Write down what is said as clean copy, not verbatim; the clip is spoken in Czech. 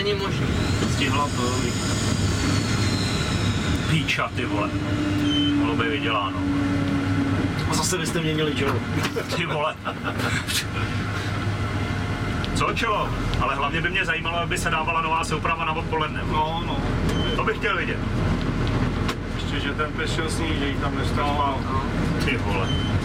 není možný. Stihla to. Píča, ty vole. Mohlo by vyděláno. A zase byste měnili čelo. Ty vole. Co čelo? Ale hlavně by mě zajímalo, aby se dávala nová souprava na odpoledne. No. To bych chtěl vidět. Ještě, že ten pes šel s ní, že jí tam nestával. Ty vole.